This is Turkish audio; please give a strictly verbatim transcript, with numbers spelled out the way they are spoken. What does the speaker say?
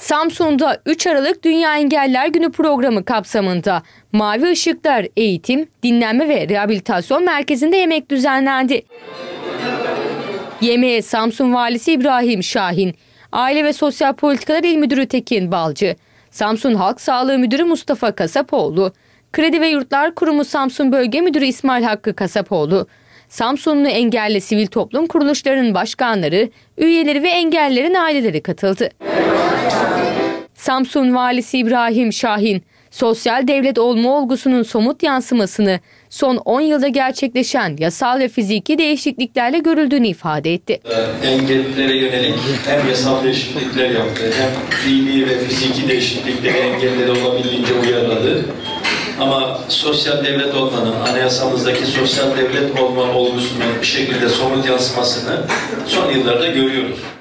Samsun'da üç Aralık Dünya Engelliler Günü programı kapsamında Mavi Işıklar Eğitim, Dinlenme ve Rehabilitasyon Merkezi'nde yemek düzenlendi. Yemeğe Samsun Valisi İbrahim Şahin, Aile ve Sosyal Politikalar İl Müdürü Tekin Balcı, Samsun Halk Sağlığı Müdürü Mustafa Kasapoğlu, Kredi ve Yurtlar Kurumu Samsun Bölge Müdürü İsmail Hakkı Kasapoğlu, Samsunlu engelli sivil toplum kuruluşlarının başkanları, üyeleri ve engellilerin aileleri katıldı. Samsun Valisi İbrahim Şahin, sosyal devlet olma olgusunun somut yansımasını son on yılda gerçekleşen yasal ve fiziki değişikliklerle görüldüğünü ifade etti. Engellilere yönelik hem yasal değişiklikler yaptı, hem fiili ve fiziki değişiklikleri engellilere olabildiğince uyarladı. Ama sosyal devlet olmanın, anayasamızdaki sosyal devlet olma olgusunun bir şekilde somut yansımasını son yıllarda görüyoruz.